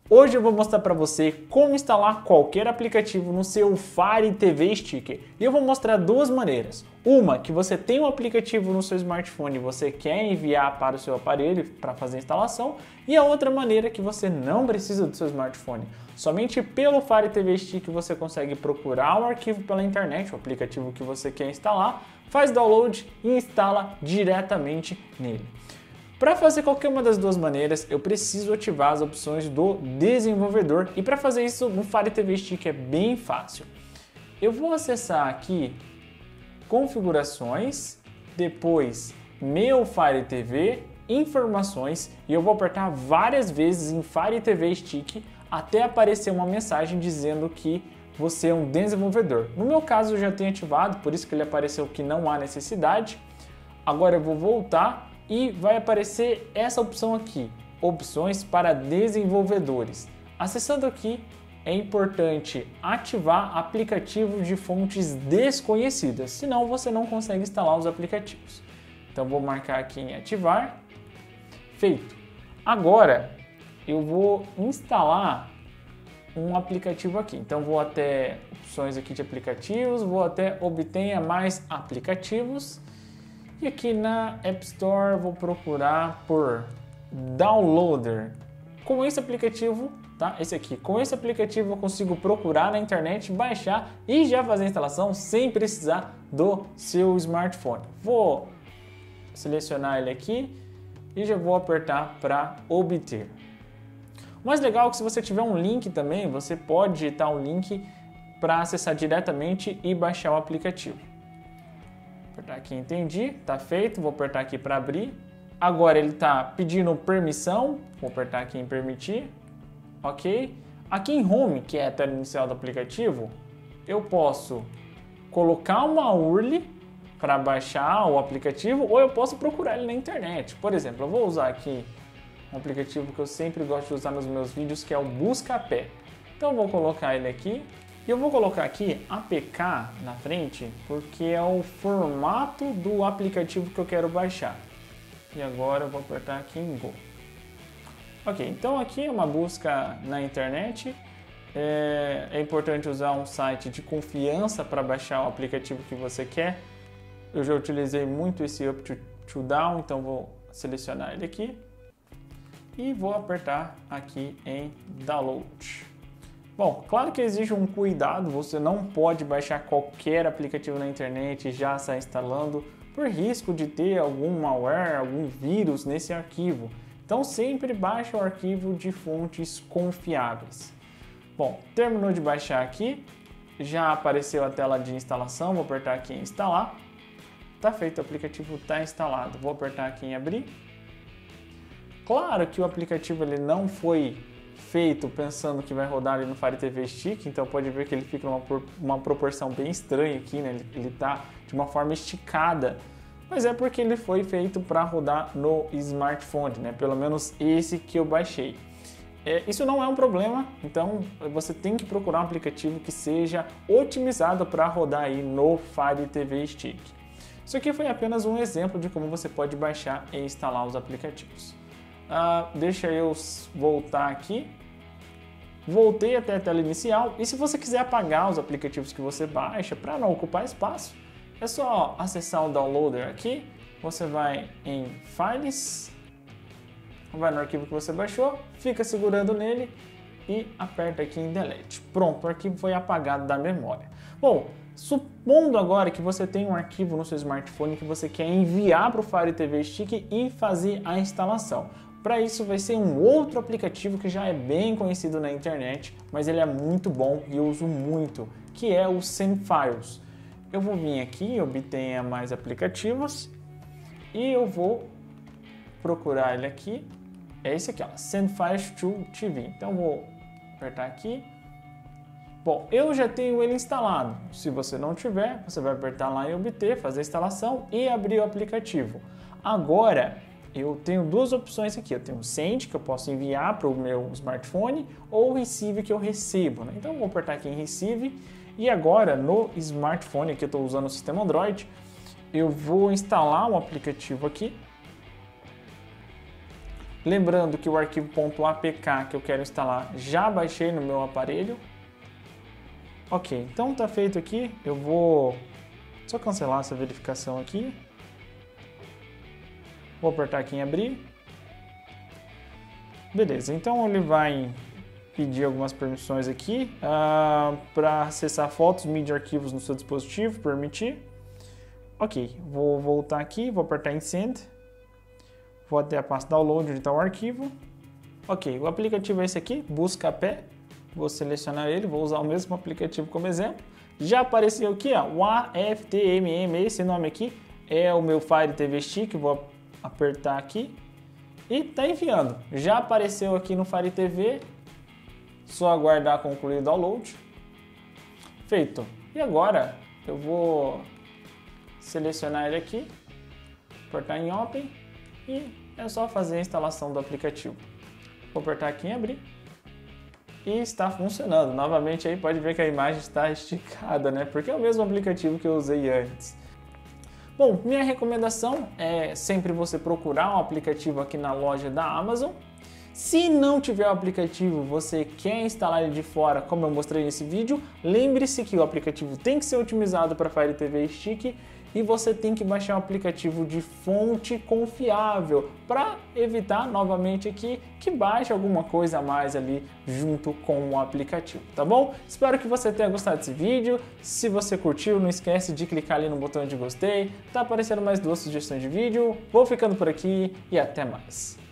Hoje eu vou mostrar para você como instalar qualquer aplicativo no seu Fire TV Stick. E eu vou mostrar duas maneiras. Uma, que você tem um aplicativo no seu smartphone e você quer enviar para o seu aparelho para fazer a instalação. E a outra maneira que você não precisa do seu smartphone. Somente pelo Fire TV Stick você consegue procurar o arquivo pela internet, o aplicativo que você quer instalar, faz download e instala diretamente nele. Para fazer qualquer uma das duas maneiras, eu preciso ativar as opções do desenvolvedor e para fazer isso no Fire TV Stick é bem fácil. Eu vou acessar aqui configurações, depois meu Fire TV, informações e eu vou apertar várias vezes em Fire TV Stick até aparecer uma mensagem dizendo que você é um desenvolvedor. No meu caso eu já tenho ativado, por isso que ele apareceu que não há necessidade. Agora eu vou voltar e vai aparecer essa opção aqui, opções para desenvolvedores. Acessando aqui, é importante ativar aplicativos de fontes desconhecidas, senão você não consegue instalar os aplicativos. Então vou marcar aqui em ativar, feito. Agora eu vou instalar um aplicativo aqui, então vou até opções aqui de aplicativos, vou até obtenha mais aplicativos. E aqui na App Store vou procurar por Downloader. Com esse aplicativo, tá? Esse aqui. Com esse aplicativo eu consigo procurar na internet, baixar e já fazer a instalação sem precisar do seu smartphone. Vou selecionar ele aqui e já vou apertar para obter. O mais legal é que se você tiver um link também, você pode digitar um link para acessar diretamente e baixar o aplicativo. Apertar aqui em entendi, tá feito, vou apertar aqui para abrir. Agora ele está pedindo permissão, vou apertar aqui em permitir, ok. Aqui em Home, que é a tela inicial do aplicativo, eu posso colocar uma URL para baixar o aplicativo ou eu posso procurar ele na internet. Por exemplo, eu vou usar aqui um aplicativo que eu sempre gosto de usar nos meus vídeos, que é o Buscapé. Então eu vou colocar ele aqui. E eu vou colocar aqui APK na frente porque é o formato do aplicativo que eu quero baixar. E agora eu vou apertar aqui em Go. Ok, então aqui é uma busca na internet. É importante usar um site de confiança para baixar o aplicativo que você quer. Eu já utilizei muito esse Up to Down, então vou selecionar ele aqui. E vou apertar aqui em Download. Bom, claro que exige um cuidado, você não pode baixar qualquer aplicativo na internet e já sair instalando por risco de ter algum malware, algum vírus nesse arquivo. Então sempre baixe o arquivo de fontes confiáveis. Bom, terminou de baixar aqui, já apareceu a tela de instalação, vou apertar aqui em instalar. Tá feito, o aplicativo está instalado, vou apertar aqui em abrir. Claro que o aplicativo ele não foi feito pensando que vai rodar ali no Fire TV Stick, então pode ver que ele fica uma proporção bem estranha aqui, né? Ele está de uma forma esticada, mas é porque ele foi feito para rodar no smartphone, né? Pelo menos esse que eu baixei. Isso não é um problema, então você tem que procurar um aplicativo que seja otimizado para rodar aí no Fire TV Stick. Isso aqui foi apenas um exemplo de como você pode baixar e instalar os aplicativos. Deixa eu voltar aqui. Voltei até a tela inicial e se você quiser apagar os aplicativos que você baixa para não ocupar espaço, é só acessar o Downloader aqui, você vai em Files, vai no arquivo que você baixou, fica segurando nele e aperta aqui em Delete. Pronto, o arquivo foi apagado da memória. Bom, supondo agora que você tem um arquivo no seu smartphone que você quer enviar para o Fire TV Stick e fazer a instalação. Para isso vai ser um outro aplicativo que já é bem conhecido na internet, mas ele é muito bom e eu uso muito, que é o SendFiles. Eu vou vir aqui, obtenha mais aplicativos e eu vou procurar ele aqui. É esse aqui, ó, SendFiles to TV. Então vou apertar aqui. Bom, eu já tenho ele instalado. Se você não tiver, você vai apertar lá em obter, fazer a instalação e abrir o aplicativo. Agora eu tenho duas opções aqui. Eu tenho o Send, que eu posso enviar para o meu smartphone, ou o Receive, que eu recebo, né? Então eu vou apertar aqui em Receive. E agora no smartphone, que eu estou usando o sistema Android, eu vou instalar um aplicativo aqui. Lembrando que o arquivo .apk que eu quero instalar já baixei no meu aparelho. Ok, então tá feito aqui. Eu vou só cancelar essa verificação aqui. Vou apertar aqui em abrir. Beleza, então ele vai pedir algumas permissões aqui para acessar fotos, mídia e arquivos no seu dispositivo, permitir. Ok, vou voltar aqui, vou apertar em Send. Vou até a pasta Download onde está o arquivo. Ok, o aplicativo é esse aqui, Buscapé. Vou selecionar ele, vou usar o mesmo aplicativo como exemplo. Já apareceu aqui, ó, o AFTMM, esse nome aqui é o meu Fire TV Stick, vou apertar aqui e tá enviando. Já apareceu aqui no Fire TV, só aguardar concluir o download. Feito. E agora eu vou selecionar ele aqui, apertar em Open e é só fazer a instalação do aplicativo. Vou apertar aqui em Abrir. E está funcionando. Novamente aí pode ver que a imagem está esticada, né? Porque é o mesmo aplicativo que eu usei antes. Bom, minha recomendação é sempre você procurar um aplicativo aqui na loja da Amazon. Se não tiver o aplicativo, você quer instalar ele de fora, como eu mostrei nesse vídeo, lembre-se que o aplicativo tem que ser otimizado para Fire TV Stick e você tem que baixar um aplicativo de fonte confiável para evitar novamente aqui que baixe alguma coisa a mais ali junto com o aplicativo, tá bom? Espero que você tenha gostado desse vídeo. Se você curtiu, não esquece de clicar ali no botão de gostei. Tá aparecendo mais 2 sugestões de vídeo. Vou ficando por aqui e até mais.